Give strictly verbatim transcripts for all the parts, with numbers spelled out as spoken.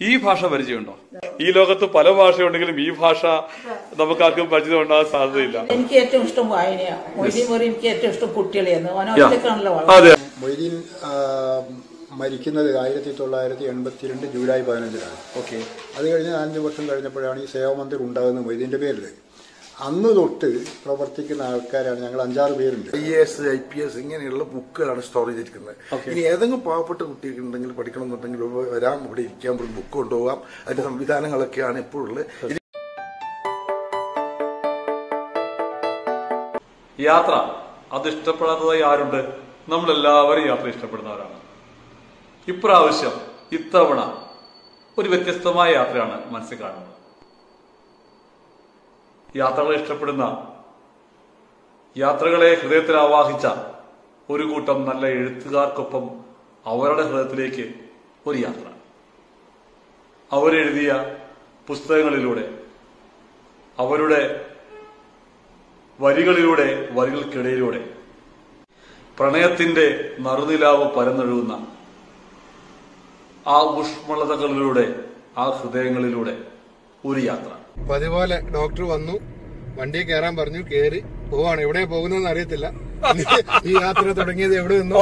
ഈ ഭാഷ പരിചയമുണ്ടോ? ഈ ലോകത്ത് പല ഭാഷയുണ്ടെങ്കിലും ഈ ഭാഷ നമുക്കാർക്കും പരിചയം ഉണ്ടാകാൻ സാധ്യതയില്ല. എനിക്ക് ഏറ്റവും ഇഷ്ടം വായനയാണ്. മൊയ്തീൻ പറയും എനിക്ക് ഏറ്റവും ഇഷ്ടം കുട്ടികളെയെന്ന്. അതെ. മൊയ്തീൻ മരിക്കുന്നത് ആയിരത്തി തൊള്ളായിരത്തി എൺപത്തിരണ്ട് ജൂലൈ പതിനഞ്ചിനാണ്. ഓക്കെ. അത് കഴിഞ്ഞ് നാലഞ്ച് വർഷം കഴിഞ്ഞപ്പോഴാണ് ഈ സേവാമന്ദിർ ഉണ്ടാകുന്നത് മൊയ്തീൻ്റെ പേരിൽ. അന്ന് തൊട്ട് പ്രവർത്തിക്കുന്ന ആൾക്കാരാണ് ഞങ്ങൾ, അഞ്ചാറ് പേരുണ്ട്. I A S I P S ഇങ്ങനെയുള്ള ബുക്കുകളാണ് സ്റ്റോർ ചെയ്തിരിക്കുന്നത്. ഇനി ഏതെങ്കിലും പാവപ്പെട്ട കുട്ടികളുണ്ടെങ്കിൽ പഠിക്കണം എന്നുണ്ടെങ്കിൽ വരാം, ഇവിടെ ഇരിക്കാൻ ബുക്ക് കൊണ്ടുപോകാം. അതിന്റെ സംവിധാനങ്ങളൊക്കെയാണ് ഇപ്പോഴുള്ളത്. യാത്ര അത് ഇഷ്ടപ്പെടാത്തതായി ആരുണ്ട്? നമ്മളെല്ലാവരും യാത്ര ഇഷ്ടപ്പെടുന്നവരാണ്. ഇപ്രാവശ്യം ഇത്തവണ ഒരു വ്യത്യസ്തമായ യാത്രയാണ് മനസ്സിൽ കാണുന്നത്. യാത്രകളെ ഇഷ്ടപ്പെടുന്ന, യാത്രകളെ ഹൃദയത്തിൽ ആവാഹിച്ച ഒരു കൂട്ടം നല്ല എഴുത്തുകാർക്കൊപ്പം അവരുടെ ഹൃദയത്തിലേക്ക് ഒരു യാത്ര. അവരെഴുതിയ പുസ്തകങ്ങളിലൂടെ, അവരുടെ വരികളിലൂടെ, വരികൾക്കിടയിലൂടെ പ്രണയത്തിന്റെ നറുനിലാവ് പരന്നൊഴുകുന്ന ആ ഊഷ്മളതകളിലൂടെ, ആ ഹൃദയങ്ങളിലൂടെ ഒരു യാത്ര. പതിപോലെ ഡോക്ടർ വന്നു, വണ്ടി കയറാൻ പറഞ്ഞു, കയറി പോവാണ്. എവിടെ പോകുന്നതെന്ന് അറിയത്തില്ല. ഈ യാത്ര തുടങ്ങിയത് എവിടെ നിന്നോ,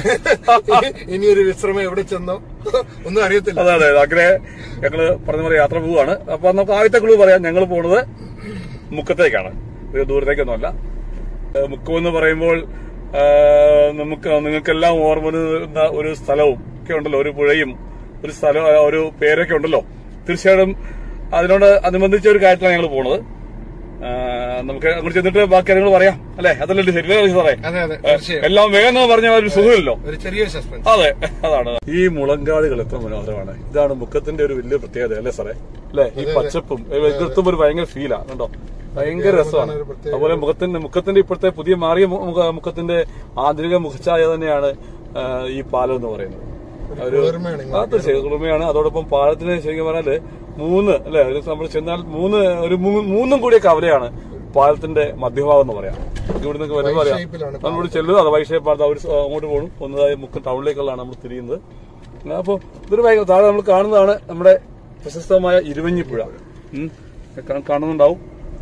ഇനിയൊരു വിശ്രമം എവിടെ ചെന്നോ ഒന്നും അറിയത്തില്ല. അതെ അതെ അങ്ങനെ ഞങ്ങള് പറഞ്ഞ പോലെ യാത്ര പോവാണ്. അപ്പൊ നമുക്ക് ആദ്യത്തെ ക്ലൂ പറയാം. ഞങ്ങൾ പോണത് മുക്കത്തേക്കാണ്, ഒരു ദൂരത്തേക്കൊന്നുമല്ല. മുക്കം എന്ന് പറയുമ്പോൾ നമുക്ക് നിങ്ങൾക്കെല്ലാം ഓർമ്മ വരുന്ന ഒരു സ്ഥലവും ഒക്കെ ഉണ്ടല്ലോ, ഒരു പുഴയും ഒരു സ്ഥലം, ഒരു പേരൊക്കെ ഉണ്ടല്ലോ. തീർച്ചയായിട്ടും അതിനോട് അനുബന്ധിച്ച ഒരു കാര്യത്തിലാണ് ഞങ്ങൾ പോണത്. നമുക്ക് അങ്ങോട്ട് ചെന്നിട്ട് ബാക്കി കാര്യങ്ങൾ പറയാം, അല്ലെ? അതല്ലേ ശരി സാറേ? എല്ലാം വേഗം പറഞ്ഞ ഒരു സുഖമില്ലല്ലോ. അതെ, അതാണ്. ഈ മുളങ്കാടുകൾ എത്ര മനോഹരമാണ്. ഇതാണ് മുക്കത്തിന്റെ ഒരു വലിയ പ്രത്യേകത, അല്ലേ സാറേ? അല്ലെ? ഈ പച്ചപ്പും എത്തുമ്പോ ഒരു ഭയങ്കര ഫീലാ, കണ്ടോ? ഭയങ്കര രസമാണ്. അതുപോലെ മുഖത്തിന്റെ മുഖത്തിന്റെ ഇപ്പോഴത്തെ പുതിയ മാറിയ മുഖത്തിന്റെ ആധുനിക മുഖച്ഛായ തന്നെയാണ് ഈ പാലം എന്ന് പറയുന്നത്. ഒരു തീർച്ചയായും കുളിമയാണ്. അതോടൊപ്പം പാലത്തിന് ശരിക്കും പറഞ്ഞാല് മൂന്ന്, അല്ലെ, നമ്മൾ ചെന്നാൽ മൂന്ന് ഒരു മൂന്നും കൂടിയ കവലയാണ് പാലത്തിന്റെ മധ്യഭാഗം എന്ന് പറയാം. ഇവിടെ നിന്ന് വരുമ്പോൾ പറയാം നമ്മളിവിടെ ചെല്ലുന്നത് അത് വൈഷേപ്പാലത്ത് അവർ അങ്ങോട്ട് പോകണം. ഒന്നതായി മുക്കം ടൗണിലേക്കുള്ളതാണ് നമ്മൾ തിരിയുന്നത്. അപ്പൊ ഇതൊരു ഭയങ്കര താഴെ നമ്മൾ കാണുന്നതാണ് നമ്മുടെ പ്രശസ്തമായ ഇരുവഞ്ഞിപ്പുഴ. കാണുന്നുണ്ടാവും.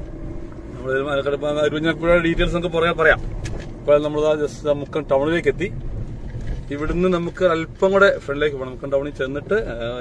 ഇരുവഞ്ഞിപ്പുഴ ഡീറ്റെയിൽസ് നമുക്ക് പറയാം പറയാം ഇപ്പൊ നമ്മൾ ജസ്റ്റ് മുക്കം ടൗണിലേക്ക് എത്തി. ഇവിടുന്ന് നമുക്ക് അല്പം കൂടെ ഫ്രണ്ടിലേക്ക് പോകണം. മുക്കം ടൗണിൽ ചെന്നിട്ട്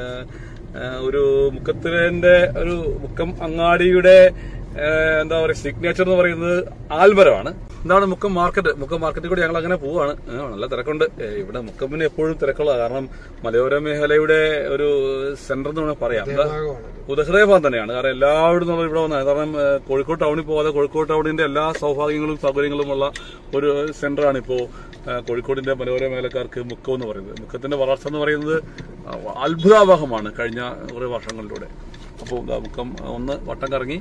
ഒരു മുക്കത്തിന്റെ ഒരു മുക്കം അങ്ങാടിയുടെ എന്താ പറയുക സിഗ്നേച്ചർ എന്ന് പറയുന്നത് ആൽമരമാണ്. എന്താണ് മുക്കം മാർക്കറ്റ്. മുക്കം മാർക്കറ്റിൽ കൂടി ഞങ്ങൾ അങ്ങനെ പോവാണ്. നല്ല തിരക്കുണ്ട് ഇവിടെ. മുക്കമ്മിന് എപ്പോഴും തിരക്കുള്ള കാരണം മലയോര മേഖലയുടെ ഒരു സെന്റർ എന്ന് വേണമെങ്കിൽ പറയാം. ഉദഹൃദയഭാഗം തന്നെയാണ്. കാരണം എല്ലാവരും നമ്മൾ ഇവിടെ വന്നത്. കാരണം കോഴിക്കോട് ടൗണിൽ പോകാതെ കോഴിക്കോട് ടൗണിന്റെ എല്ലാ സൗഭാഗ്യങ്ങളും സൗകര്യങ്ങളുമുള്ള ഒരു സെന്ററാണ് ഇപ്പോ കോഴിക്കോടിന്റെ മലയോര മേഖലക്കാർക്ക് മുക്കം എന്ന് പറയുന്നത്. മുക്കത്തിന്റെ വളർച്ച എന്ന് പറയുന്നത് അത്ഭുതാവഹമാണ് കഴിഞ്ഞ കുറെ വർഷങ്ങളിലൂടെ. അപ്പൊ മുക്കം ഒന്ന് വട്ടം കറങ്ങി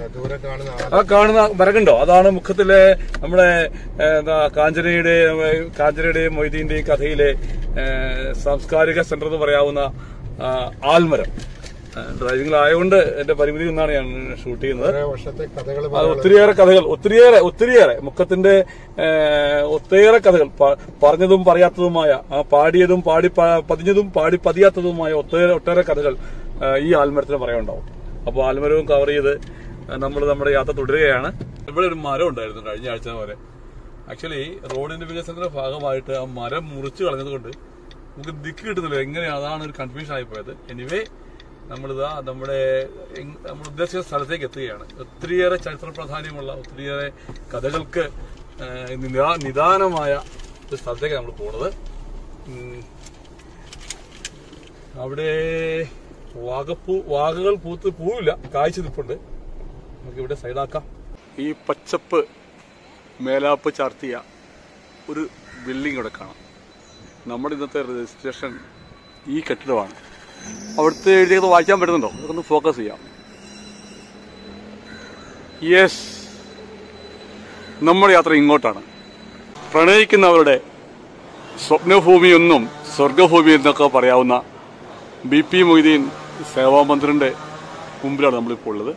ആ കാണുന്ന മരകുണ്ടോ, അതാണ് മുക്കത്തിലെ നമ്മുടെ എന്താ കാഞ്ചനയുടെ കാഞ്ചനയുടെയും മൊയ്തീന്റെയും കഥയിലെ സാംസ്കാരിക സെന്റർ എന്ന് പറയാവുന്ന ആൽമരം. ഡ്രൈവിംഗിലായതുകൊണ്ട് എന്റെ പരിമിതി ഒന്നാണ് ഞാൻ ഷൂട്ട് ചെയ്യുന്നത്. അത് ഒത്തിരിയേറെ കഥകൾ ഒത്തിരിയേറെ ഒത്തിരിയേറെ മുക്കത്തിന്റെ ഒത്തിരിയേറെ കഥകൾ പറഞ്ഞതും പറയാത്തതുമായ, പാടിയതും പാടി പതിഞ്ഞതും പാടി പതിയാത്തതുമായ ഒത്തേറെ ഒട്ടേറെ കഥകൾ ഈ ആൽമരത്തിന് പറയാനുണ്ടാവും. അപ്പോൾ ആൽമരവും കവർ ചെയ്ത് നമ്മൾ നമ്മുടെ യാത്ര തുടരുകയാണ്. ഇവിടെ ഒരു മരം ഉണ്ടായിരുന്നു കഴിഞ്ഞ ആഴ്ച വരെ. ആക്ച്വലി റോഡിന്റെ വികസനത്തിന്റെ ഭാഗമായിട്ട് ആ മരം മുറിച്ചു കളഞ്ഞത് കൊണ്ട് നമുക്ക് ദിക്ക് കിട്ടുന്നില്ല. എങ്ങനെയാണ്, അതാണ് ഒരു കൺഫ്യൂഷൻ ആയിപ്പോയത്. എനിവേ നമ്മളിതാ നമ്മുടെ നമ്മൾ ഉദ്ദേശിച്ച സ്ഥലത്തേക്ക് എത്തുകയാണ്. ഒത്തിരിയേറെ ചരിത്ര പ്രാധാന്യമുള്ള ഒത്തിരിയേറെ കഥകൾക്ക് നിദാനമായ ഒരു സ്ഥലത്തേക്ക് നമ്മൾ പോണത്. അവിടെ വാഗപ്പൂ വാഗകൾ പൂത്ത് പൂവില്ല, കായ്ച്ചു നിൽപ്പുണ്ട്. നമുക്കിവിടെ സൈഡാക്കാം. ഈ പച്ചപ്പ് മേലാപ്പ് ചാർത്തിയ ഒരു ബിൽഡിംഗ് ഇവിടെ കാണാം. നമ്മുടെ ഇന്നത്തെ രജിസ്ട്രേഷൻ ഈ കെട്ടിടമാണ്. അവിടുത്തെ എഴുതിയത് വായിക്കാൻ പറ്റുന്നുണ്ടോ? അതൊന്ന് ഫോക്കസ് ചെയ്യാം. യെസ്, നമ്മുടെ യാത്ര ഇങ്ങോട്ടാണ്. പ്രണയിക്കുന്നവരുടെ സ്വപ്നഭൂമിയൊന്നും സ്വർഗഭൂമി എന്നൊക്കെ പറയാവുന്ന ബി പി മൊയ്തീൻ സേവാമന്ദിറിന്റെ മുമ്പിലാണ് നമ്മളിപ്പോൾ ഉള്ളത്.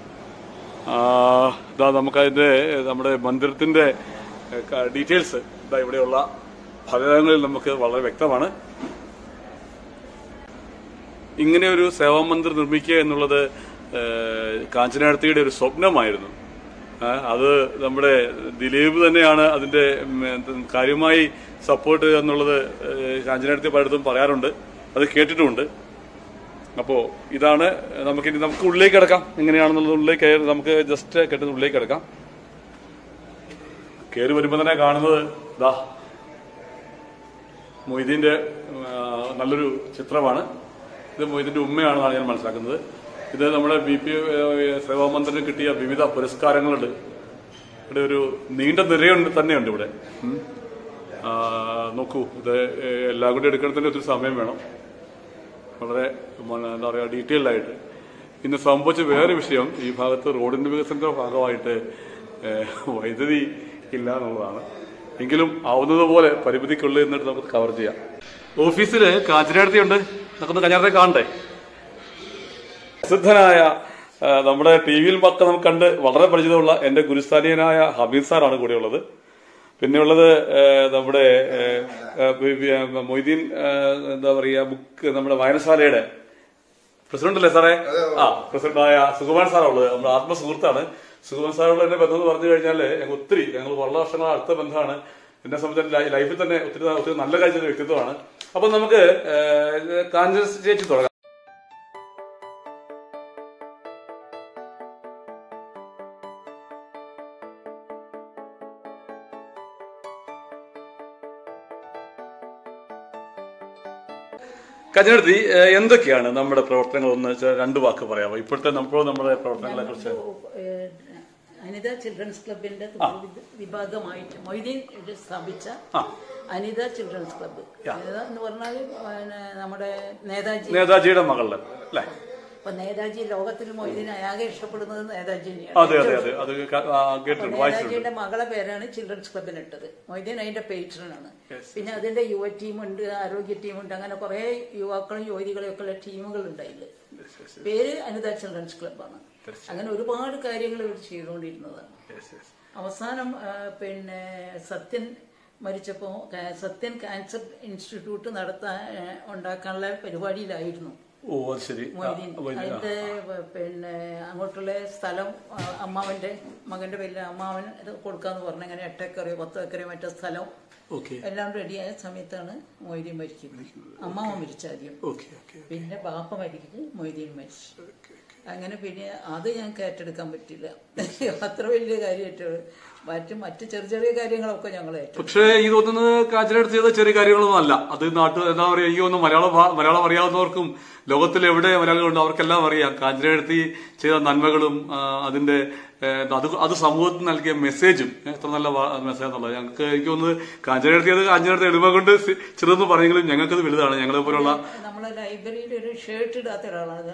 ഇതാ നമുക്കതിന്റെ നമ്മുടെ മന്ദിരത്തിന്റെ ഡീറ്റെയിൽസ് ഇതാ ഇവിടെയുള്ള ഫലകങ്ങളിൽ നമുക്ക് വളരെ വ്യക്തമാണ്. ഇങ്ങനെ ഒരു സേവാ മന്ദിർ നിർമ്മിക്കുക എന്നുള്ളത് കാഞ്ചനാടത്തിയുടെ ഒരു സ്വപ്നമായിരുന്നു. അത് നമ്മുടെ ദിലീപ് തന്നെയാണ് അതിന്റെ കാര്യമായി സപ്പോർട്ട് ചെയ്യുക എന്നുള്ളത് കാഞ്ചനാടത്തി പലയിടത്തും പറയാറുണ്ട്, അത് കേട്ടിട്ടുമുണ്ട്. അപ്പോ ഇതാണ് നമുക്കിനി നമുക്ക് ഉള്ളിലേക്ക് കിടക്കാം. എങ്ങനെയാണെന്നുള്ളത് ഉള്ളിലേക്ക് കയറി നമുക്ക് ജസ്റ്റ് കെട്ടുന്ന ഉള്ളിലേക്ക് കിടക്കാം. കയറി വരുമ്പോൾ തന്നെ കാണുന്നത് ദാ മൊയ്തീന്റെ നല്ലൊരു ചിത്രമാണ്. ഇത് മൊയ്തീന്റെ ഉമ്മയാണെന്നാണ് ഞാൻ മനസ്സിലാക്കുന്നത്. ഇത് നമ്മുടെ ബി പി സേവാ മന്ദിറിന് കിട്ടിയ വിവിധ പുരസ്കാരങ്ങളുണ്ട്. ഇവിടെ ഒരു നീണ്ട നിരയുണ്ട് തന്നെയുണ്ട് ഇവിടെ. നോക്കൂ, ഇത് എല്ലാം കൂടി എടുക്കണത്തിന് ഒത്തിരി സമയം വേണം. വളരെ എന്താ പറയുക ഡീറ്റെയിൽഡ് ആയിട്ട്. ഇന്ന് സംഭവിച്ച വേറെ വിഷയം, ഈ ഭാഗത്ത് റോഡിന്റെ വികസനത്തിന്റെ ഭാഗമായിട്ട് വൈദ്യുതി ഇല്ല എന്നുള്ളതാണ്. എങ്കിലും ആവുന്നതുപോലെ പരിമിതിക്കുള്ളിൽ നിന്നിട്ട് നമുക്ക് കവർ ചെയ്യാം. ഓഫീസില് കാഞ്ചനാടത്തിയുണ്ട്, നമുക്കൊന്ന് കഞ്ഞാടത്തെ കാണണ്ടേ. പ്രസിദ്ധനായ നമ്മുടെ ടി വിയിൽ ഒക്കെ നമുക്ക് കണ്ട് വളരെ പരിചിതമുള്ള എന്റെ ഗുരുസ്ഥാനീയനായ ഹബീബ് സാറാണ് കൂടെയുള്ളത്. പിന്നെയുള്ളത് നമ്മുടെ മൊയ്തീൻ എന്താ പറയുക ബുക്ക് നമ്മുടെ വായനശാലയുടെ പ്രസിഡന്റ് അല്ലേ സാറേ? ആ പ്രസിഡന്റായ സുകുമാൻ സാറുള്ളത് നമ്മുടെ ആത്മസുഹൃത്താണ്. സുകുമാൻ സാറുള്ള എന്റെ ബന്ധം എന്ന് പറഞ്ഞു കഴിഞ്ഞാൽ ഞങ്ങൾ ഒത്തിരി ഞങ്ങൾ വളരെ വർഷങ്ങൾ അടുത്ത ബന്ധമാണ്. എന്നെ സംബന്ധിച്ച ലൈഫിൽ തന്നെ ഒത്തിരി ഒത്തിരി നല്ല കാഴ്ച വ്യക്തിത്വമാണ്. അപ്പൊ നമുക്ക് കാഞ്ചന ചേച്ചി തുടങ്ങാം. കാഞ്ചനാടത്തി, എന്തൊക്കെയാണ് നമ്മുടെ പ്രവർത്തനങ്ങൾ ഒന്ന് രണ്ടു വാക്ക് പറയാമോ? ഇപ്പോഴത്തെ നമ്മളോ നമ്മുടെ പ്രവർത്തനങ്ങളെ കുറിച്ച്. അനിത ചിൽഡ്രൻസ് ക്ലബിന്റെ വിഭാഗമായിട്ട് മൊയ്തീൻ സ്ഥാപിച്ച അനിത ചിൽഡ്രൻസ് ക്ലബ്ബ്. അനിത എന്ന് പറഞ്ഞാൽ നമ്മുടെ നേതാജി നേതാജിയുടെ മകളുടെ അല്ലേ? അപ്പൊ നേതാജി ലോകത്തിൽ മൊയ്തീൻ ആകെ ഇഷ്ടപ്പെടുന്നത് നേതാജി തന്നെയാണ്. നേതാജിയുടെ മകളെ പേരാണ് ചിൽഡ്രൻസ് ക്ലബിന് ഇട്ടത്. മൊയ്തീൻ അതിന്റെ പേട്രനാണ്. പിന്നെ അതിന്റെ യുവ ടീമുണ്ട്, ആരോഗ്യ ടീമുണ്ട്, അങ്ങനെ കുറെ യുവാക്കളും യുവതികളെയും ഒക്കെ ഉള്ള ടീമുകൾ ഉണ്ടായില്ല. പേര് അനിത ചിൽഡ്രൻസ് ക്ലബ്ബാണ്. അങ്ങനെ ഒരുപാട് കാര്യങ്ങൾ ഇവർ ചെയ്തുകൊണ്ടിരുന്നതാണ്. അവസാനം പിന്നെ സത്യൻ മരിച്ചപ്പോ സത്യൻ ക്യാൻസർ ഇൻസ്റ്റിറ്റ്യൂട്ട് നടത്താൻ ഉണ്ടാക്കാനുള്ള പരിപാടിയിലായിരുന്നു മൊയ്തീൻ. അതിന്റെ പിന്നെ അങ്ങോട്ടുള്ള സ്ഥലം അമ്മാവന്റെ മകന്റെ പേരിൽ അമ്മാവൻ കൊടുക്കാന്ന് പറഞ്ഞു. അങ്ങനെ എട്ട് ഏക്കറയോ പത്ത് ഏക്കറയോ മറ്റേ സ്ഥലം എല്ലാം റെഡിയായ സമയത്താണ് മൊയ്തീൻ മരിക്കുന്നത്. അമ്മാവൻ മരിച്ചാദ്യം, പിന്നെ ബാപ്പ മരിക്കുന്നത് മൊയ്തീൻ മരിച്ചു. അങ്ങനെ പിന്നെ അത് ഞങ്ങൾക്ക് ഏറ്റെടുക്കാൻ പറ്റില്ല. അത്ര വലിയ കാര്യമായിട്ട് മറ്റു മറ്റു ചെറിയ ചെറിയ കാര്യങ്ങളൊക്കെ ഞങ്ങൾ ഏറ്റെടുക്കും. പക്ഷേ ഈ തോന്നുന്നത് കാഞ്ചനാടത്തി ചെയ്ത ചെറിയ കാര്യങ്ങളൊന്നും അല്ല. അത് നാട്ടു എന്താ പറയുക, ഈ ഒന്ന് മലയാളം മലയാളം അറിയാവുന്നവർക്കും ലോകത്തിൽ എവിടെ മലയാളികളുണ്ടോ അവർക്കെല്ലാം അറിയാം കാഞ്ചനാടത്തി ചെയ്ത നന്മകളും അതിന്റെ അത് അത് സമൂഹത്തിന് നൽകിയ മെസ്സേജും എത്ര നല്ല മെസ്സേജ് എന്നുള്ളത് ഞങ്ങൾക്ക് എനിക്ക് തോന്നുന്നത് കാഞ്ചനാടത്തി അത് കാഞ്ചനാടത്തി എളിമ കൊണ്ട് ചെറുതെന്ന് പറഞ്ഞെങ്കിലും ഞങ്ങൾക്കത് വലുതാണ്. ഞങ്ങളെ പോലുള്ള നമ്മളെ ലൈബ്രറിയിൽ ഒരു ഷർട്ട് ഇടാത്ത ഒരാളാണ്.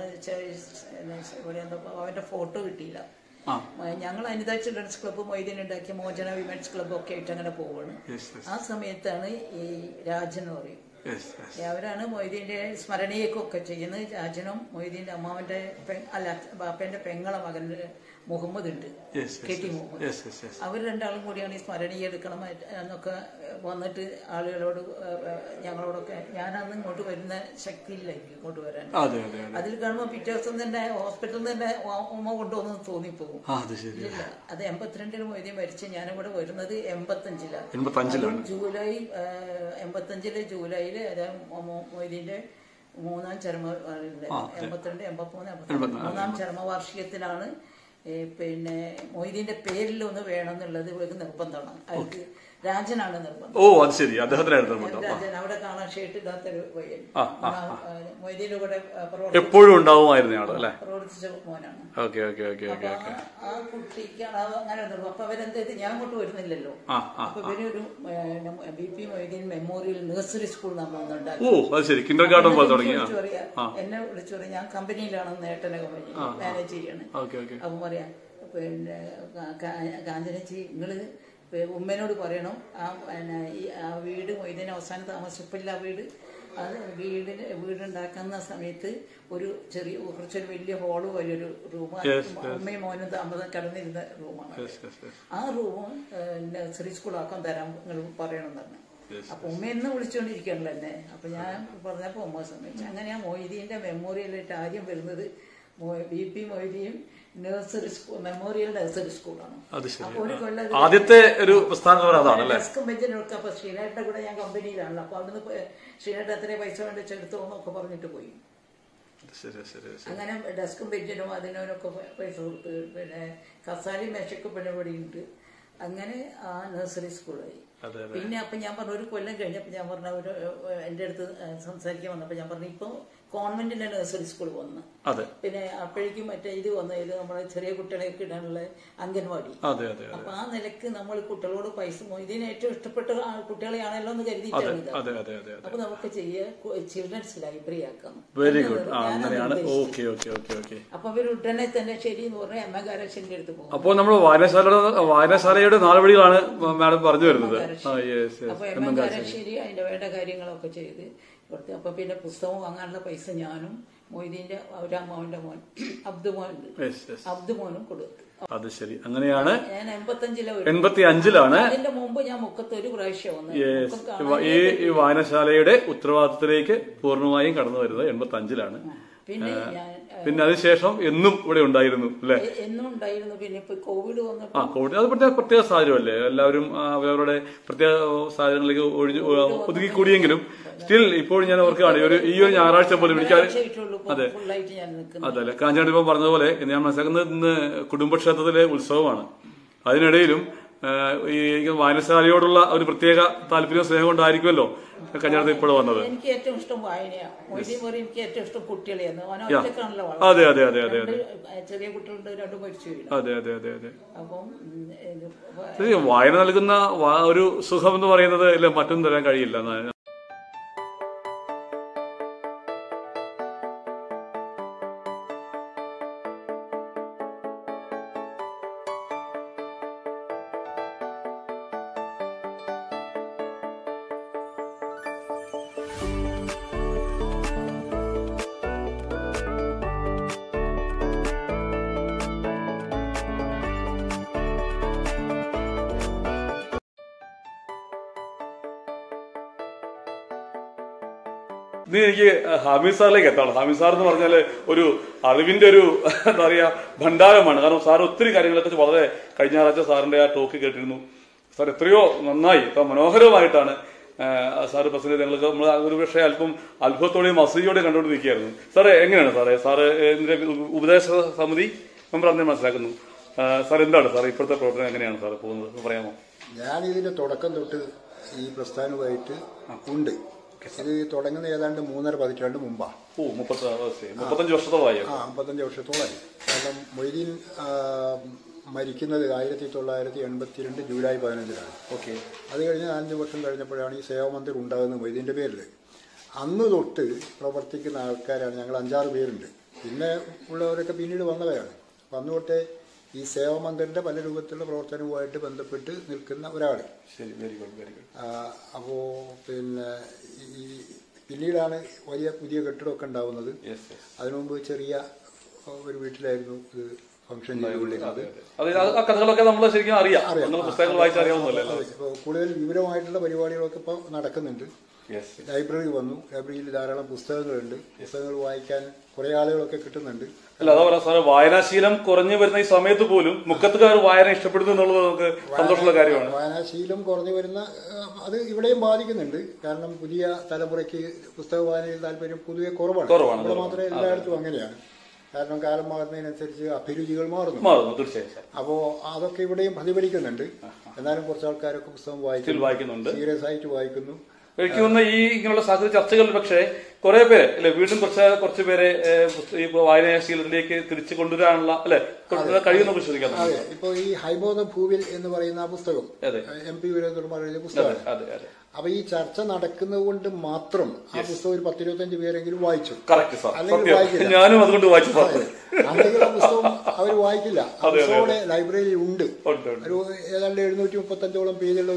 അവന്റെ ഫോട്ടോ കിട്ടിയില്ല. ഞങ്ങൾ അനിത ചിൽഡ്രൻസ് ക്ലബ്ബ് മൊയ്തീൻ ഉണ്ടാക്കിയ മോചന വിമൻസ് ക്ലബ്ബ് ഒക്കെ ആയിട്ട് അങ്ങനെ പോവാണ്. ആ സമയത്താണ് ഈ രാജൻ പറയും അവരാണ് മൊയ്തീന്റെ സ്മരണയൊക്കെ ചെയ്യുന്നത്. രാജനും മൊയ്തീന്റെ അമ്മാവന്റെ അല്ല ബാപ്പന്റെ പെങ്ങളെ മകന്റെ മുഹമ്മദ് ഉണ്ട്, കെ ടി മുഹമ്മദ്. അവർ രണ്ടാളും കൂടിയാണ് ഈ സ്മരണീയ എടുക്കണം എന്നൊക്കെ വന്നിട്ട് ആളുകളോട് ഞങ്ങളോടൊക്കെ. ഞാനന്ന് ഇങ്ങോട്ട് വരുന്ന ശക്തിയില്ലായിരിക്കും ഇങ്ങോട്ട് വരാൻ. അതിൽ കാണുമ്പോൾ പിറ്റേ ദിവസം തന്നെ ഹോസ്പിറ്റലിൽ തന്നെ ഉമ്മ കൊണ്ടുവന്ന് തോന്നിപ്പോകും. ഇല്ല, അത് എൺപത്തിരണ്ടിന് മൊയ്തീൻ മരിച്ച് ഞാനിവിടെ വരുന്നത് എൺപത്തഞ്ചിലാണ്. ജൂലൈ എൺപത്തഞ്ചിലെ ജൂലൈയില് മൊയ്തീന്റെ മൂന്നാം ചരമ എൺപത്തിരണ്ട് എൺപത്തിമൂന്ന് എൺപത്തിരണ്ട് മൂന്നാം ചരമവാർഷികത്തിനാണ് പിന്നെ മൊയ്തീന്റെ പേരിൽ ഒന്ന് വേണം എന്നുള്ളത് ഇവർക്ക് നിർബന്ധമാണ്. അവർക്ക് രാജനാണ് നിർബന്ധം. ഓ അത് ശരി, അദ്ദേഹത്തിനായിരുന്നു രാജൻ. അവിടെ കാണാൻ ഷേട്ട് ഇല്ലാത്തൊരു പയ്യൻ മൊയ്തീന്റെ കൂടെ എപ്പോഴും ഉണ്ടാവുമായിരുന്നു പ്രവർത്തിച്ച മോനാണ്. ആ കുട്ടിക്കാണ് അങ്ങനെ നിർബന്ധം. അപ്പൊ അവരെന്ത് ചെയ്ത് ഞാൻ അങ്ങോട്ട് വരുന്നില്ലല്ലോ. അപ്പൊ ഇവരൊരു B P Moideen memorial nursery school നമ്മൾ ഒന്നുണ്ടാക്കി. എന്നെ വിളിച്ചു പറയാം, ഞാൻ കമ്പനിയിലാണ്, നേട്ടന്റെ കമ്പനി മാനേജ് ചെയ്യാണ്. അപ്പം പറയാം പിന്നെ കാഞ്ചനച്ചി നിങ്ങള് ഉമ്മേനോട് പറയണം ആ പിന്നെ ഈ ആ വീട് മൊയ്തീൻ അവസാനം താമസിപ്പില്ല ആ വീട് അത് വീടിന് വീടുണ്ടാക്കുന്ന സമയത്ത് ഒരു ചെറിയ കുറച്ചൊരു വലിയ ഹോള് വലിയൊരു റൂം ഉമ്മയും മോനും താമസം കിടന്നിരുന്ന റൂമാണ്. ആ റൂം നഴ്സറി സ്കൂളാക്കാൻ തരാൻ നിങ്ങൾ പറയണമെന്ന് പറഞ്ഞു. അപ്പൊ ഉമ്മ എന്ന് വിളിച്ചുകൊണ്ടിരിക്കണല്ലോ എന്നെ. അപ്പൊ ഞാൻ പറഞ്ഞപ്പോ ഉമ്മ സമ്മതിച്ചു. അങ്ങനെ ആ മൊയ്തീന്റെ മെമ്മോറിയലായിട്ട് ആദ്യം വരുന്നത് B P Moideen nursery school, memorial nursery സ്കൂളാണ്. അപ്പൊ ഒരു കൊല്ലം ആദ്യത്തെ ഒരു ഡെസ്കും ബെഞ്ചിനൊക്കെ. അപ്പൊ ശ്രീനാഥിന്റെ കൂടെ ഞാൻ കമ്പനിയിലാണല്ലോ. അപ്പൊ അവിടുന്ന് ശ്രീനാഥ് എത്രയും പൈസ വേണ്ടി ചെടുത്തോന്നൊക്കെ പറഞ്ഞിട്ട് പോയി. അങ്ങനെ ഡെസ്കും ബെഞ്ചിനും അതിനൊക്കെ പൈസ കൊടുത്ത്, പിന്നെ കസാലി മേശക്ക് പരിപാടിയുണ്ട്. അങ്ങനെ ആ നഴ്സറി സ്കൂളായി. പിന്നെ അപ്പൊ ഞാൻ പറഞ്ഞു ഒരു കൊല്ലം കഴിഞ്ഞപ്പോ ഞാൻ പറഞ്ഞ ഒരു എന്റെ അടുത്ത് സംസാരിക്കാൻ വന്നപ്പോ ഞാൻ പറഞ്ഞു ഇപ്പൊ കോൺവെന്റിന്റെ നഴ്സറി സ്കൂൾ വന്ന്, പിന്നെ അപ്പോഴേക്കും മറ്റേ ഇത് വന്ന ഇത് നമ്മളെ ചെറിയ കുട്ടികളെയൊക്കെ ഇടാനുള്ള അംഗൻവാടി. അപ്പൊ ആ നിലക്ക് നമ്മൾ കുട്ടികളോട് പൈസ ഇതിന് ഏറ്റവും ഇഷ്ടപ്പെട്ട കുട്ടികളെയാണല്ലോ എന്ന് കരുതിയിട്ടാണ് ഇത്. അപ്പൊ നമുക്ക് ചെയ്യുക ചിൽഡ്രൻസ് ലൈബ്രറി ആക്കാം. അപ്പൊ അവർ ഉടനെ തന്നെ ശരി എന്ന് പറഞ്ഞ എം എ കാരശ്ശേരിന്റെ അടുത്ത് പോകും. അപ്പൊ നമ്മൾ വായനശാല വായനശാലയുടെ നാളുവഴികളാണ് മാഡം പറഞ്ഞു വരുന്നത്. അപ്പൊ എം എ കാരശ്ശേരി അതിന്റെ വേണ്ട കാര്യങ്ങളൊക്കെ ചെയ്ത് കൊടുത്തു. അപ്പൊ പിന്നെ പുസ്തകം വാങ്ങാനുള്ള പൈസ ഞാനും മൊയ്തീന്റെ ഒരമ്മാവന്റെ മോൻ അബ്ദുമോൻ അബ്ദുമോനും കൊടുത്തു. അത് ശരി. അങ്ങനെയാണ് ഞാൻ എൺപത്തഞ്ചിലെ എൺപത്തി അഞ്ചിലാണ് അതിന്റെ മുമ്പ് ഞാൻ മുക്കത്ത് ഒരു പ്രാവശ്യം വന്നു. ഈ വായനശാലയുടെ ഉത്തരവാദിത്തത്തിലേക്ക് പൂർണ്ണമായും കടന്നു വരുന്നത് എൺപത്തി അഞ്ചിലാണ്. പിന്നെ പിന്നെ അതിനുശേഷം എന്നും ഇവിടെ ഉണ്ടായിരുന്നു അല്ലെ? എന്നും ഉണ്ടായിരുന്നു. പിന്നെ ഇപ്പൊ കോവിഡ് വന്നപ്പോ ആ കോവിഡ് അത് പ്രത്യേക പ്രത്യേക സാഹചര്യമല്ലേ, എല്ലാവരും അവരവരുടെ പ്രത്യേക സാഹചര്യങ്ങളിലേക്ക് ഒഴിഞ്ഞു ഒതുങ്ങിക്കൂടിയെങ്കിലും സ്റ്റിൽ ഇപ്പോൾ ഞാൻ ഓർക്കുകയാണ് ഒരു ഈ ഒരു ഞായറാഴ്ച പോലും എനിക്ക് അതെ അതല്ലേ കാഞ്ഞാട് ഇപ്പം പറഞ്ഞതുപോലെ ഞാൻ മനസ്സിലാക്കുന്നത് ഇന്ന് കുടുംബക്ഷേത്രത്തിലെ ഉത്സവമാണ്. അതിനിടയിലും ഈ വായനശാലയോടുള്ള ഒരു പ്രത്യേക താല്പര്യവും സ്നേഹം കൊണ്ടായിരിക്കുമല്ലോ കല്യാണത്തിൽ ഇപ്പോൾ വന്നത്. എനിക്ക് ഏറ്റവും ഇഷ്ടം വായനയാണ്. എനിക്ക് ഏറ്റവും ഇഷ്ടം കുട്ടികളെയാണ്. അതെ അതെ അതെ അതെ അതെ ചെറിയ കുട്ടികളുണ്ട്, രണ്ടും മരിച്ചു. അതെ അതെ അതെ അതെ അപ്പം വായന നൽകുന്ന ഒരു സുഖം എന്ന് പറയുന്നത് ഇല്ല മറ്റൊന്നും തരാൻ കഴിയില്ല. ഇനി എനിക്ക് ഹാമിദ് സാറിലേക്ക് എത്താണ്. ഹാമിദ് സാർ എന്ന് പറഞ്ഞാല് ഒരു അറിവിന്റെ ഒരു എന്താ പറയാ ഭണ്ഡാരമാണ്. കാരണം സാർ ഒത്തിരി കാര്യങ്ങളെക്കുറിച്ച് വളരെ കഴിഞ്ഞ ആഴ്ച സാറിന്റെ ആ ടോക്ക് കേട്ടിരുന്നു. സാർ എത്രയോ നന്നായി മനോഹരമായിട്ടാണ് സാറ് പ്രസന്റ് ഞങ്ങൾക്ക് നമ്മൾ ഒരു പക്ഷേ അല്പം അത്ഭുതത്തോടെയും അസൂയോടെയും കണ്ടുകൊണ്ടിരിക്കുകയായിരുന്നു. സാറേ എങ്ങനെയാണ് സാറേ സാറ് ഇതിന്റെ ഉപദേശ സമിതി മെമ്പർ അന്നേ മനസ്സിലാക്കുന്നു. സാർ എന്താണ് സാർ ഇപ്പോഴത്തെ പ്രവർത്തനം എങ്ങനെയാണ് സാർ പോകുന്നത് പറയാമോ? ഞാൻ ഇതിന്റെ തുടക്കം തൊട്ട് ഈ പ്രസ്ഥാനവുമായിട്ട് ഉണ്ട്. ഇത് തുടങ്ങുന്ന ഏതാണ്ട് മൂന്നര പതിറ്റാണ്ട് മുമ്പാണ്. ഓ മുപ്പത്തഞ്ച് വർഷത്തോളമായി. ആ മുപ്പത്തഞ്ച് വർഷത്തോളമായി. കാരണം മൊയ്തീൻ മരിക്കുന്നത് ആയിരത്തി തൊള്ളായിരത്തി എൺപത്തിരണ്ട് ജൂലൈ പതിനഞ്ചിനാണ്. ഓക്കെ. അത് കഴിഞ്ഞ് നാലഞ്ച് വർഷം കഴിഞ്ഞപ്പോഴാണ് ഈ സേവാമന്ദിർ ഉണ്ടാകുന്നത് മൊയ്തീൻ്റെ പേരിൽ. അന്ന് തൊട്ട് പ്രവർത്തിക്കുന്ന ആൾക്കാരാണ് ഞങ്ങൾ, അഞ്ചാറ് പേരുണ്ട്. പിന്നെ ഉള്ളവരൊക്കെ പിന്നീട് വന്നവരാണ്. അപ്പം അന്ന് തൊട്ടേ ഈ സേവാമന്ദിറിന്റെ പല രൂപത്തിലുള്ള പ്രവർത്തനവുമായിട്ട് ബന്ധപ്പെട്ട് നിൽക്കുന്ന ഒരാൾ. ശരി, വെരി ഗുഡ് വെരി ഗുഡ്. അപ്പോൾ പിന്നെ ഈ പിന്നീടാണ് വലിയ പുതിയ കെട്ടിടമൊക്കെ ഉണ്ടാവുന്നത്. അതിനു മുമ്പ് ചെറിയ ഒരു വീട്ടിലായിരുന്നു ഇത് ഫംഗ്ഷൻ ചെയ്തുകൊണ്ടിരുന്നത്. ഇപ്പോൾ കൂടുതൽ വിപുലമായിട്ടുള്ള പരിപാടികളൊക്കെ ഇപ്പോൾ നടക്കുന്നുണ്ട്. ലൈബ്രറി വന്നു. ലൈബ്രറിയിൽ ധാരാളം പുസ്തകങ്ങളുണ്ട്. പുസ്തകങ്ങൾ വായിക്കാൻ കുറെ ആളുകളൊക്കെ കിട്ടുന്നുണ്ട്. അല്ല അതാ പറയാ സാറേ, വായനാശീലം കുറഞ്ഞു വരുന്ന ഈ സമയത്ത് പോലും മുക്കത്തുകാർ വായന ഇഷ്ടപ്പെടുന്നു എന്നുള്ളത് നമുക്ക് സന്തോഷമുള്ള കാര്യമാണ്. വായനാശീലം കുറഞ്ഞു വരുന്ന അത് ഇവിടെയും ബാധിക്കുന്നുണ്ട്. കാരണം പുതിയ തലമുറയ്ക്ക് പുസ്തക വായനയിൽ താല്പര്യം പൊതുവെ കുറവാണ്. ഇവിടെ മാത്രമേ എല്ലായിടത്തും അങ്ങനെയാണ്. കാരണം കാലം മാറുന്നതിനനുസരിച്ച് അഭിരുചികൾ മാറുന്നു മാറുന്നു തീർച്ചയായും. അപ്പോൾ അതൊക്കെ ഇവിടെയും പ്രതിഫലിക്കുന്നുണ്ട്. എന്നാലും കുറച്ച് ആൾക്കാരൊക്കെ പുസ്തകം വായിക്കുന്നുണ്ട്, സീരിയസ് ആയിട്ട് വായിക്കുന്നു. എനിക്ക് തോന്നുന്നു ഈ ഇങ്ങനെയുള്ള സാധ്യത ചർച്ചകളിൽ പക്ഷേ കുറെ പേര് അല്ലെ വീണ്ടും കുറച്ച് കുറച്ച് പേരെ ഈ വായനാശീലത്തിലേക്ക് തിരിച്ചു കൊണ്ടുവരാനുള്ള അല്ലെ കഴിയുന്ന പരിശോധിക്കാം. അതെ, ഇപ്പൊ ഈ ഹൈബോധ ഭൂവിൽ എന്ന് പറയുന്ന ആ പുസ്തകം എം പി വീരേന്ദ്രകുമാർ എഴുതിയ പുസ്തകമാണ്. അപ്പൊ ഈ ചർച്ച നടക്കുന്നത് കൊണ്ട് മാത്രം ആ പുസ്തകം ഒരു പത്തിരുപത്തഞ്ച് പേരെങ്കിലും വായിച്ചു. അല്ലെങ്കിൽ വായിക്കില്ല. ഞാനും അതുകൊണ്ട് വായിച്ചു. അല്ലെങ്കിൽ ആ പുസ്തകം അവർ വായിക്കില്ല. ആ പുസ്തകയുടെ ലൈബ്രറിയിൽ ഉണ്ട്. ഒരു ഏതാണ്ട് എഴുന്നൂറ്റി മുപ്പത്തഞ്ചോളം പേജുള്ള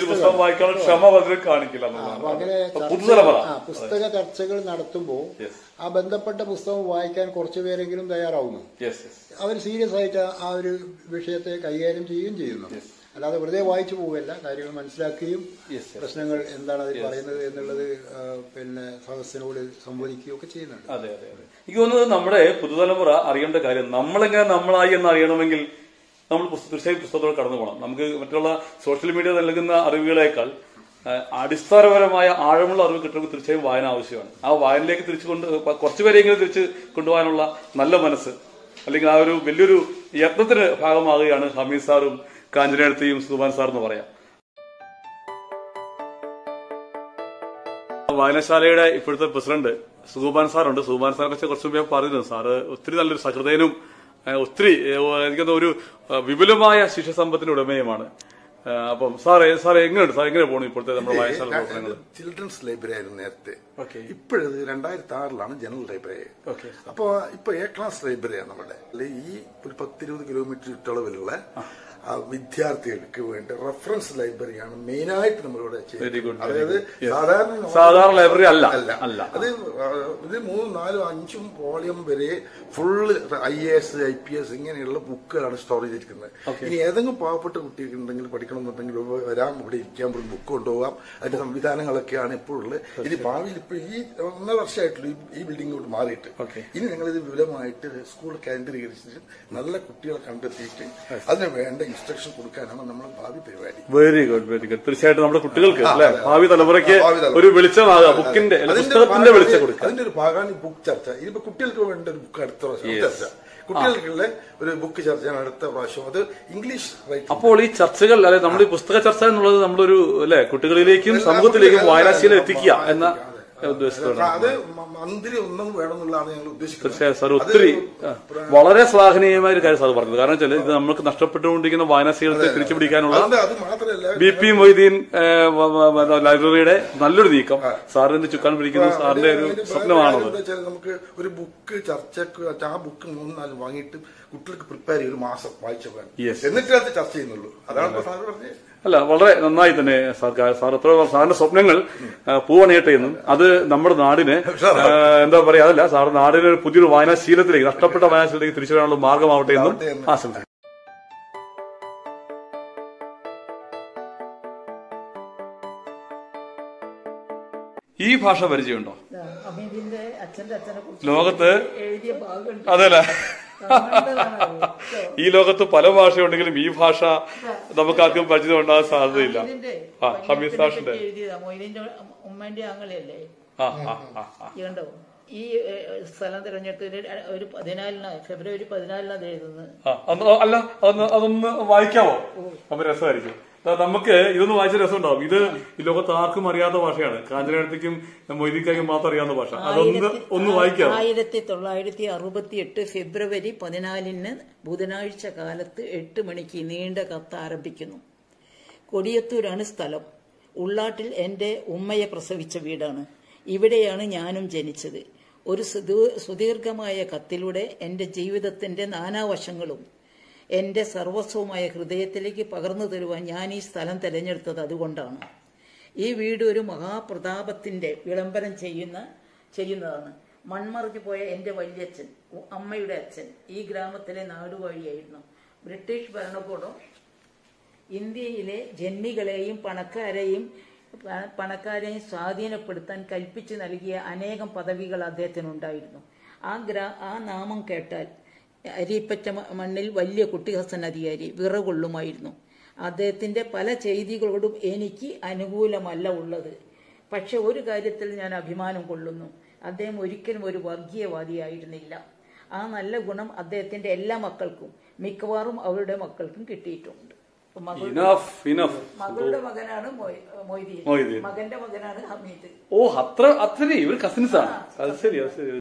അപ്പൊ അങ്ങനെ പുസ്തക ചർച്ചകൾ നടത്തുമ്പോൾ ആ ബന്ധപ്പെട്ട പുസ്തകം വായിക്കാൻ കുറച്ചു പേരെങ്കിലും തയ്യാറാവുന്നു. അവർ സീരിയസ് ആയിട്ട് ആ ഒരു വിഷയത്തെ കൈകാര്യം ചെയ്യുകയും ചെയ്യുന്നു. അല്ലാതെ വെറുതെ വായിച്ചു പോവുകയല്ല, കാര്യങ്ങൾ മനസ്സിലാക്കുകയും പ്രശ്നങ്ങൾ എന്താണ് അതിൽ പറയുന്നത് എന്നുള്ളത് പിന്നെ സദസ്സിനോട് സംവദിക്കുകയും ഒക്കെ ചെയ്യുന്നുണ്ട്. അതെ അതെ അതെ എനിക്ക് തോന്നുന്നത് നമ്മുടെ പുതുതലമുറ അറിയേണ്ട കാര്യം നമ്മളെങ്ങനെ നമ്മളായി എന്ന് അറിയണമെങ്കിൽ നമ്മൾ തീർച്ചയായും പുസ്തകത്തോടെ കടന്നു പോകണം. നമുക്ക് മറ്റുള്ള സോഷ്യൽ മീഡിയ നൽകുന്ന അറിവുകളേക്കാൾ അടിസ്ഥാനപരമായ ആഴമുള്ള അറിവ് കിട്ടണമെങ്കിൽ തീർച്ചയായും വായന ആവശ്യമാണ്. ആ വായനയിലേക്ക് തിരിച്ചു കൊണ്ട് കുറച്ചുപേരെങ്കിലും തിരിച്ച് കൊണ്ടുപോകാനുള്ള നല്ല മനസ്സ് അല്ലെങ്കിൽ ആ ഒരു വലിയൊരു യത്നത്തിന് ഭാഗമാകുകയാണ് ഹമീദ് സാറും കാഞ്ചനേടത്തെയും സുബാൻ സാർ എന്ന് പറയാം. വായനശാലയുടെ ഇപ്പോഴത്തെ പ്രസിഡന്റ് സുബാൻ സാറുണ്ട്. സുബാൻ സാറെ കുറിച്ച് കുറച്ചു മുമ്പ് പറഞ്ഞിരുന്നു. സാറ് ഒത്തിരി നല്ലൊരു സഹൃദയനും ഒത്തിരി എനിക്കൊന്ന് ഒരു വിപുലമായ ശിഷ്യസമ്പത്തിന്റെ ഉടമയുമാണ്. അപ്പം സാറേ സാറേ എങ്ങനെയുണ്ട് സാർ എങ്ങനെ പോകണം ഇപ്പോഴത്തെ നമ്മുടെ വായനശാല പ്രവർത്തനങ്ങൾ? ചിൽഡ്രൻസ് ലൈബ്രറി ആയിരുന്നു നേരത്തെ. ഇപ്പോഴത് രണ്ടായിരത്തി ആറിലാണ് ജനറൽ ലൈബ്രറി. അപ്പൊ ഇപ്പൊ എ ക്ലാസ് ലൈബ്രറിയാണ് നമ്മുടെ. ഈ ഒരു പത്തിരുപത് കിലോമീറ്റർ ചുറ്റളവിലുള്ള വിദ്യാർത്ഥികൾക്ക് വേണ്ടി റെഫറൻസ് ലൈബ്രറിയാണ് മെയിനായിട്ട് നമ്മളിവിടെ ചെയ്യുന്നത്. അതായത് സാധാരണ സാധാരണ ലൈബ്രറി അല്ല അല്ല അത് ഇത് മൂന്നും നാലും അഞ്ചും വോളിയം വരെ full I A S I P S ഇങ്ങനെയുള്ള ബുക്കുകളാണ് സ്റ്റോർ ചെയ്തിരിക്കുന്നത്. ഇനി ഏതെങ്കിലും പാവപ്പെട്ട കുട്ടികളുണ്ടെങ്കിൽ പഠിക്കണമെന്നുണ്ടെങ്കിൽ വരാം, ഇവിടെ ഇരിക്കാൻ പോലും ബുക്ക് കൊണ്ടുപോകാം. അതിന്റെ സംവിധാനങ്ങളൊക്കെയാണ് ഇപ്പോഴുള്ളത്. ഇനി ഭാവിയിൽ ഇപ്പൊ ഈ ഒന്നര വർഷമായിട്ടുള്ള ഈ ബിൽഡിംഗോട്ട് മാറിയിട്ട് ഇനി ഞങ്ങളിത് വിപുലമായിട്ട് സ്കൂൾ കേന്ദ്രീകരിച്ചിട്ട് നല്ല കുട്ടികളെ കണ്ടെത്തിയിട്ട് അതിന് വേണ്ട ഇൻസ്ട്രക്ഷൻ കൊടുക്കാനാണ് നമ്മുടെ ഭാവി പരിപാടി. Very good very good. തീർച്ചയായിട്ടും നമ്മുടെ കുട്ടികൾക്ക് അല്ലെ ഭാവി തലമുറയ്ക്ക് ഒരു വെളിച്ചമാകാം, ബുക്കിന്റെ പുസ്തകത്തിന്റെ വെളിച്ചം കൊടുക്കുക. അതിന്റെ ഒരു ഭാഗമാണ് ഈ ബുക്ക് ചർച്ച. ഇതിപ്പോ കുട്ടികൾക്ക് വേണ്ട ഒരു ബുക്ക് അടുത്ത പ്രാവശ്യം ചർച്ച, കുട്ടികൾക്കുള്ള ഒരു ബുക്ക് ചർച്ചയാണ് അടുത്ത പ്രാവശ്യം. അത് ഇംഗ്ലീഷ്. അപ്പോൾ ഈ ചർച്ചകൾ അല്ലെ നമ്മൾ ഈ പുസ്തക ചർച്ച എന്നുള്ളത് നമ്മളൊരു അല്ലെ കുട്ടികളിലേക്കും സമൂഹത്തിലേക്കും വായനാശീലം എത്തിക്കുക എന്ന അത് മന്ത്രി ഒന്നും വേണമെന്നുള്ളതാണ് ഞങ്ങൾ ഉദ്ദേശിക്കുന്നത്. തീർച്ചയായും സാർ ഒത്തിരി വളരെ ശ്ലാഘനീയമായ ഒരു കാര്യം സാർ പറഞ്ഞത്. കാരണം വെച്ചാൽ ഇത് നമുക്ക് നഷ്ടപ്പെട്ടുകൊണ്ടിരിക്കുന്ന വായനാശീലത്തെ തിരിച്ചുപിടിക്കാനുള്ള ബി പി മൊയ്തീൻ ലൈബ്രറിയുടെ നല്ലൊരു നീക്കം സാറിന്റെ ചുക്കാൻ പിടിക്കുന്ന സാറിന്റെ ഒരു സ്വപ്നമാണത്. നമുക്ക് ഒരു ബുക്ക് ചർച്ചക്ക് ആ ബുക്ക് മൂന്ന് നാല് വാങ്ങിയിട്ട് കുട്ടികൾക്ക് പ്രിപ്പയർ ചെയ്ത് ഒരു മാസം വായിച്ചു എന്നിട്ട് അത് ചർച്ച ചെയ്യുന്നുള്ളൂ. അതാണ് സാർ പറഞ്ഞത്. അല്ല വളരെ നന്നായി തന്നെ സാർ സാർ എത്ര സാറിന്റെ സ്വപ്നങ്ങൾ പൂവണിയട്ടെ എന്നും അത് നമ്മുടെ നാടിന് എന്താ പറയാ അതല്ല സാറിന്റെ നാടിന് പുതിയൊരു വായനാശീലത്തിലേക്ക് നഷ്ടപ്പെട്ട വായനാശീലത്തിലേക്ക് തിരിച്ചു വരാനുള്ള മാർഗമാവട്ടെ എന്നും ആശംസിക്കുന്നു. ഈ ഭാഷ പരിചയമുണ്ടോ? ലോകത്ത് അതല്ല ഈ ലോകത്ത് പല ഭാഷയുണ്ടെങ്കിലും ഈ ഭാഷ നമുക്കാർക്കും പരിചയം ഉണ്ടാകാൻ സാധ്യതയില്ല. ആ ഹമീദ് സാഷിന്റെ ഉമ്മന്റെ ആങ്ങളല്ലേ ഈ സ്ഥലം തിരഞ്ഞെടുത്തതിൽ ഒരു പതിനാലിനാണ് ഫെബ്രുവരി പതിനാലിനാണ് എഴുതുന്നത്. അല്ല അതൊന്ന് വായിക്കാമോ? അപ്പൊ രസമായിരിക്കും. നമുക്ക് ഇതൊന്ന് വായിച്ച രസം ഉണ്ടാവും. ഇത് ഈ ലോകത്ത് ആർക്കും അറിയാത്ത ഭാഷയാണ്. കാഞ്ചനേടത്തേക്കും മൊയ്തീക്കായ്ക്കും മാത്രം അറിയാവുന്ന ഭാഷ. അതൊന്ന് ഒന്ന് വായിക്കാം. ആയിരത്തി തൊള്ളായിരത്തി അറുപത്തി എട്ട് ഫെബ്രുവരി പതിനാലിന് ബുധനാഴ്ച കാലത്ത് എട്ട് മണിക്ക് നീണ്ട കത്ത് ആരംഭിക്കുന്നു. കൊടിയത്തൂരാണ് സ്ഥലം. ഉള്ളാട്ടിൽ എന്റെ ഉമ്മയെ പ്രസവിച്ച വീടാണ്. ഇവിടെയാണ് ഞാനും ജനിച്ചത്. ഒരു സുദീർഘമായ കത്തിലൂടെ എന്റെ ജീവിതത്തിന്റെ നാനാവശങ്ങളും എന്റെ സർവസ്വമായ ഹൃദയത്തിലേക്ക് പകർന്നു തരുവാൻ ഞാൻ ഈ സ്ഥലം തിരഞ്ഞെടുത്തത് അതുകൊണ്ടാണ്. ഈ വീട് ഒരു മഹാപ്രതാപത്തിന്റെ വിളംബരം ചെയ്യുന്ന ചെയ്യുന്നതാണ്. മൺമറിഞ്ഞു പോയ എന്റെ വല്യച്ഛൻ, അമ്മയുടെ അച്ഛൻ ഈ ഗ്രാമത്തിലെ നാടുവാഴിയായിരുന്നു. ബ്രിട്ടീഷ് ഭരണകൂടം ഇന്ത്യയിലെ ജന്മികളെയും പണക്കാരെയും പണക്കാരെയും സ്വാധീനപ്പെടുത്താൻ കൽപ്പിച്ചു നൽകിയ അനേകം പദവികൾ അദ്ദേഹത്തിനുണ്ടായിരുന്നു. ആ ഗ്രാ ആ നാമം കേട്ടാൽ അരിപ്പറ്റ മണ്ണിൽ വലിയ കുട്ടിഹസൻ അധികാരി വിറകൊള്ളുമായിരുന്നു. അദ്ദേഹത്തിന്റെ പല ചെയ്തികളോടും എനിക്ക് അനുകൂലമല്ല ഉള്ളത്. പക്ഷെ ഒരു കാര്യത്തിൽ ഞാൻ അഭിമാനം കൊള്ളുന്നു. അദ്ദേഹം ഒരിക്കലും ഒരു വർഗീയവാദിയായിരുന്നില്ല. ആ നല്ല ഗുണം അദ്ദേഹത്തിന്റെ എല്ലാ മക്കൾക്കും മിക്കവാറും അവരുടെ മക്കൾക്കും കിട്ടിയിട്ടുണ്ട്. മകളുടെ മകനാണ് മൊയ്തീൻ, മകന്റെ മകനാണ് ഹമീദ്. ഓ അത്ര അത്ര ഇവർ കസിൻസ് ആണ്. അത് ശരി അത് ശരി.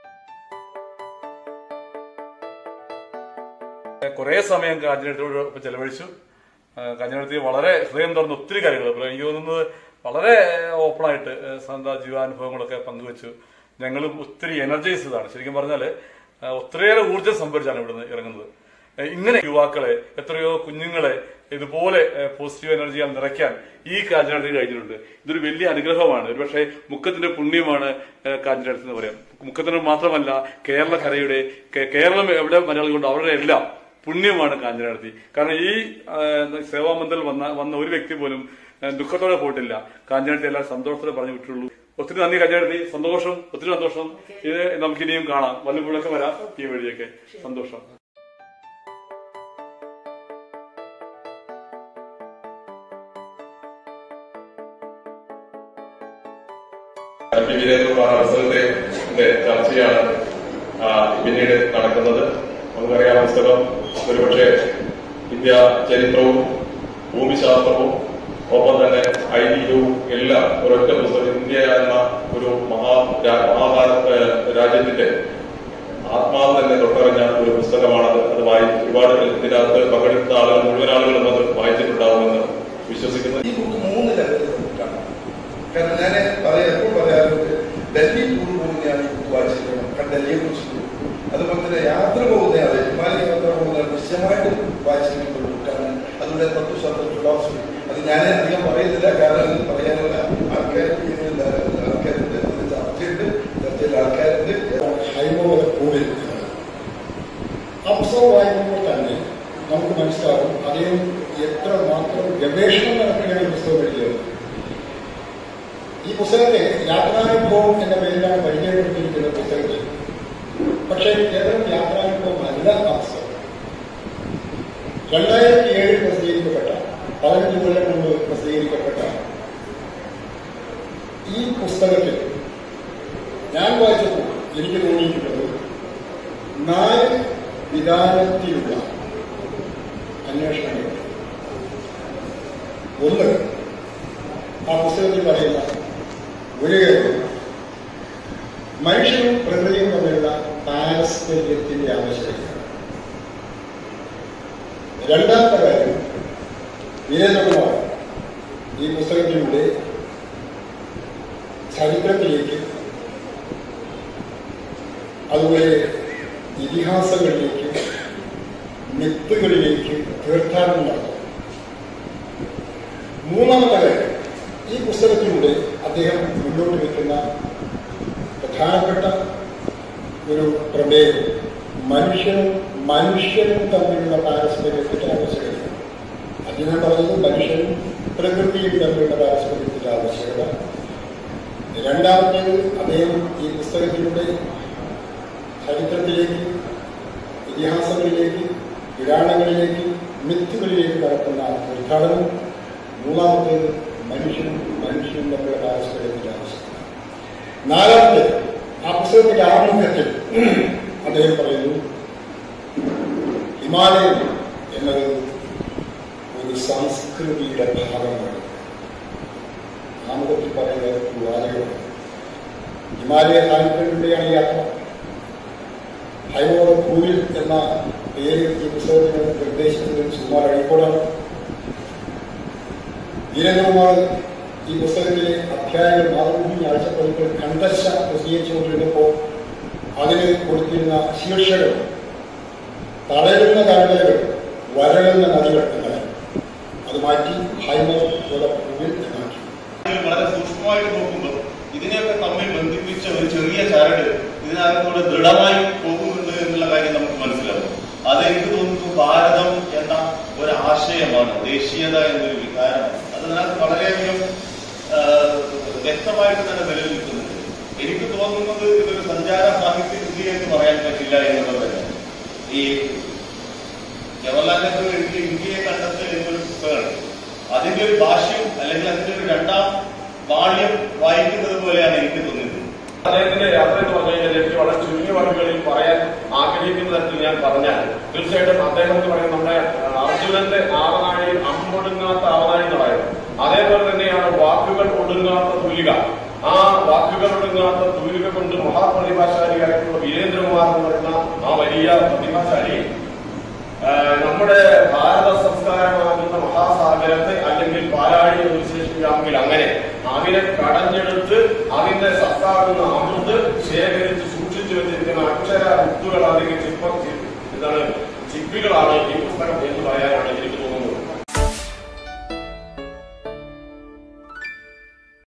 കുറെ സമയം കാഞ്ഞിരത്തോട് ചെലവഴിച്ചു. കാഞ്ഞിരത്തിൽ വളരെ ഹൃദയം തുറന്ന് ഒത്തിരി കാര്യങ്ങൾ എനിക്ക് തോന്നുന്നത് വളരെ ഓപ്പണായിട്ട് സ്വന്തം ജീവാനുഭവങ്ങളൊക്കെ പങ്കുവെച്ചു. ഞങ്ങളും ഒത്തിരി എനർജൈസ്ഡാണ്. ശരിക്കും പറഞ്ഞാൽ ഒത്തിരിയേറെ ഊർജ്ജം സംഭരിച്ചാണ് ഇവിടുന്ന് ഇറങ്ങുന്നത്. ഇങ്ങനെ യുവാക്കളെ എത്രയോ കുഞ്ഞുങ്ങളെ ഇതുപോലെ പോസിറ്റീവ് എനർജിയാൽ നിറയ്ക്കാൻ ഈ കാഞ്ഞിരത്തിൽ കഴിഞ്ഞിട്ടുണ്ട്. ഇതൊരു വലിയ അനുഗ്രഹമാണ്. ഒരുപക്ഷെ മുക്കത്തിന്റെ പുണ്യമാണ് കാഞ്ഞിരത്തിൽ എന്ന് പറയാം. മുക്കത്തിന് മാത്രമല്ല കേരളക്കരയുടെ കേരളം എവിടെ മലയാളികളുണ്ട് അവരുടെ എല്ലാം പുണ്യമാണ് കാഞ്ഞിരത്തി. കാരണം ഈ സേവാമന്ദിൽ വന്ന വന്ന ഒരു വ്യക്തി പോലും ദുഃഖത്തോടെ പോയിട്ടില്ല. കാഞ്ഞിരത്തി എല്ലാം സന്തോഷത്തോടെ പറഞ്ഞു വിട്ടുള്ളൂ. ഒത്തിരി നന്ദി കാഞ്ഞിരത്തി. സന്തോഷം, ഒത്തിരി സന്തോഷം. ഇത് നമുക്കിനിയും കാണാം, വല്ലപ്പോഴൊക്കെ വരാം ഈ വഴിയൊക്കെ. സന്തോഷം. അവസരത്തെ ചർച്ചയാണ് പിന്നീട് നടക്കുന്നത്. നമുക്കറിയാം, പുസ്തകം ഒരുപക്ഷെ ഇന്ത്യ ചരിത്രവും ഭൂമിശാസ്ത്രവും ഒപ്പം തന്നെ ഐതിഹ്യവും എല്ലാം ഒരൊറ്റ പുസ്തകം, ഇന്ത്യ എന്ന ഒരു മഹാ മഹാഭാരത രാജ്യത്തിന്റെ ആത്മാവ് തന്നെ തൊട്ടറിഞ്ഞ ഒരു പുസ്തകമാണത്. അത് വായി ഒരുപാട് ഇതിനകത്ത് പങ്കെടുത്ത ആളുകൾ മുഴുവൻ ആളുകളും അത് വായിച്ചിട്ടുണ്ടാവുമെന്ന് വിശ്വസിക്കുന്നു. ഈ ബുക്ക് മൂന്ന് ലെവലിലാണ്. കാരണം ഞാൻ പറയാം, എപ്പോഴും പറയാറുണ്ട്, ഡൽഹി ടൂർ പോകുന്നതാണ് ഈ ബുക്ക് വായിച്ചിരിക്കണം. കാരണം ഡൽഹിയെ കുറിച്ച് അതുപോലെ തന്നെ യാത്ര പോകുന്നയാളെ, ഹിമാലയ യാത്ര പോകുന്നയാൾ നിശ്ചയമായിട്ട് വായിച്ചിരിക്കുന്ന ഒരു ബുക്കാണ്. അതുപോലെ തത്വശാസ്ത്ര ഫിലോസഫി. അത് ഞാൻ അധികം പറയുന്നില്ല, കാരണം ഇത് പറയാനുള്ള ആൾക്കാർ ആൾക്കാരുണ്ട്, ചർച്ചയുണ്ട്, ചർച്ചയിൽ ആൾക്കാരുണ്ട്. ഹൈമോളെ കൂടി ആ പുസ്തകം വായിക്കുമ്പോൾ തന്നെ നമുക്ക് മനസ്സിലാകും അദ്ദേഹം എത്ര മാത്രം ഗവേഷണം നടത്തുകയാണ് പുസ്തകം എഴുതിയത്. ഈ പുസ്തകത്തെ യാത്രാനുഭവം എന്ന പേരിലാണ് പരിചയപ്പെടുത്തിയിരിക്കുന്ന പുസ്തകത്തിൽ. പക്ഷേ കേവലം യാത്രാനുഭവം അല്ല ആ പുസ്തകം. രണ്ടായിരത്തി ഏഴിൽ പ്രസിദ്ധീകരിക്കപ്പെട്ട, പതിനഞ്ച് കൊല്ലം മുമ്പ് പ്രസിദ്ധീകരിക്കപ്പെട്ട ഈ പുസ്തകത്തിൽ ഞാൻ വായിച്ചപ്പോൾ എനിക്ക് തോന്നിയിട്ടുള്ളത് നാല് വിധാനത്തിലുള്ള അന്വേഷണങ്ങൾ. ഒന്ന്, ആ പുസ്തകത്തിൽ പറയുന്ന ഒരു കാര്യം മനുഷ്യനും പ്രകൃതിയും തമ്മിലുള്ള പാരസ്പര്യത്തിന്റെ ആവശ്യകതയാണ്. രണ്ടാമത്തെ കാര്യം, വീരേന്ദ്രകുമാർ ഈ പുസ്തകത്തിലൂടെ ചരിത്രത്തിലേക്ക്, അതുപോലെ ഇതിഹാസങ്ങളിലേക്ക്, മിത്തുകളിലേക്ക് തീർത്ഥാടനം നടത്തും. മൂന്നാമത്തെ കാര്യം, ഈ പുസ്തകത്തിലൂടെ അദ്ദേഹം മുന്നോട്ട് വയ്ക്കുന്ന പ്രധാനപ്പെട്ട ഒരു പ്രമേയം മനുഷ്യനും മനുഷ്യനും തമ്മിലുള്ള പാരസ്പര്യത്തിന്റെ ആവശ്യകത. അദ്ദേഹം പറയുന്നത് മനുഷ്യനും പ്രകൃതിയും തമ്മിലുള്ള പാരസ്പര്യത്തിന്റെ ആവശ്യകത. രണ്ടാമത്തേത്, അദ്ദേഹം ഈ പുസ്തകത്തിലൂടെ ചരിത്രത്തിലേക്ക്, ഇതിഹാസങ്ങളിലേക്ക്, പുരാണങ്ങളിലേക്ക്, മിത്തുകളിലേക്ക് നടത്തുന്ന തീർത്ഥാടനം. മൂന്നാമത്തേത്, മനുഷ്യനും മനുഷ്യനും തമ്മിലുള്ള പാരസ്പര്യത്തിന്റെ ആവശ്യകത. നാലാമത്തെ, ആ പുസ്തകത്തിന്റെ ആമുഖത്തിൽ അദ്ദേഹം പറയുന്നു ഹിമാലയം എന്നത് ഒരു സംസ്കൃതിയുടെ ഭാഗമാണ്. ആമുഖത്തിൽ പറയുന്നത് വാചകമാണ്. ഹിമാലയ താല്പര്യത്തിലൂടെയാണ് യാത്ര. ഹൈമോള ഭൂവിൽ എന്ന പേര് ഈ പുസ്തകത്തിന് നിർദ്ദേശിച്ചത് സുമാർ അഴീക്കോടാണ്. വീരേന്ദ്രകുമാർ ഈ പുസ്തകത്തിലെ അധ്യായങ്ങൾ മാതൃഭൂമി ആഴ്ചപ്പതിപ്പ് കണ്ടശ പ്രസിദ്ധീകരിച്ചുകൊണ്ടിരുന്നപ്പോൾ അതിന് കൊടുത്തിരുന്ന ശീർഷകം തളരുന്ന കടലുകൾ, വരളുന്ന നദികൾ എന്നാണ്. അത് മാറ്റി ഹൈമോള ഭൂവിൽ എന്നാക്കി. വളരെ സൂക്ഷ്മമായിട്ട് നോക്കുമ്പോൾ ഇതിനെയൊക്കെ തമ്മിൽ ബന്ധിപ്പിച്ച ഒരു ചെറിയ ചരട് ഇതിനകത്തൂടെ ദൃഢമായി പോകുന്നുണ്ട് എന്നുള്ള കാര്യം നമുക്ക് മനസ്സിലാവും. അതെനിക്ക് തോന്നുന്നു ഭാരതം എന്ന ഒരു ആശയമാണ്, ദേശീയത എന്നൊരു വികാരമാണ്. അതിനകത്ത് വളരെയധികം വ്യക്തമായിട്ട് തന്നെ നിലനിൽക്കുന്നുണ്ട്. എനിക്ക് തോന്നുന്നത് ഇതൊരു സഞ്ചാര സാഹിത്യ കൃതി എന്ന് പറയാൻ പറ്റില്ല എന്നുള്ളത്. ഈ ജവഹർലാൽ നെഹ്റു എഴുതിയ ഇന്ത്യയെ കണ്ടെത്തൽ എന്നൊരു പുസ്തകമാണ്. അതിന്റെ ഒരു ഭാഷ്യം അല്ലെങ്കിൽ അതിന്റെ ഒരു രണ്ടാം വാള്യം വായിക്കുന്നത് പോലെയാണ് എനിക്ക് തോന്നുന്നത്. അദ്ദേഹത്തിന്റെ യാത്ര എന്ന് പറഞ്ഞു കഴിഞ്ഞാൽ എനിക്ക് വളരെ ചുരുങ്ങിയ വാക്കുകളിൽ പറയാൻ ആഗ്രഹിക്കുന്ന തരത്തിൽ ഞാൻ പറഞ്ഞാൽ തീർച്ചയായിട്ടും അദ്ദേഹം എന്ന് പറയുന്നത് നമ്മുടെ അർജുനന്റെ ആവനാഴിയിൽ അമ്പൊടുങ്ങാത്ത ആവനാഴി എന്ന് പറയുന്നത്. അതേപോലെ തന്നെയാണ് വാക്കുകൾ ഒടുങ്ങാത്ത തൂലിക. ആ വാക്കുകൾ ഒടുങ്ങാത്ത തൂലിക കൊണ്ട് മഹാപ്രതിഭാശാലിയായിട്ടുള്ള വീരേന്ദ്രകുമാർ എന്ന് പറയുന്ന ആ വലിയ പ്രതിഭാശാലി നമ്മുടെ ഭാരത സംസ്കാരമാകുന്ന മഹാസാഗരത്തെ അല്ലെങ്കിൽ പാലാഴി എന്ന് വിശേഷിപ്പിക്കാമെങ്കിൽ അങ്ങനെ അതിനെ കടഞ്ഞെടുത്ത് അതിന്റെ സത്താകുന്ന അമൃത് ശേഖരിച്ച് സൂക്ഷിച്ചു വെച്ചിരിക്കുന്ന അക്ഷര മുത്തുകൾ അല്ലെങ്കിൽ ചിപ്പ എന്താണ് ചിപ്പികളാണ് ഈ പുസ്തകം എന്ന് പറയാനാണ് എനിക്ക്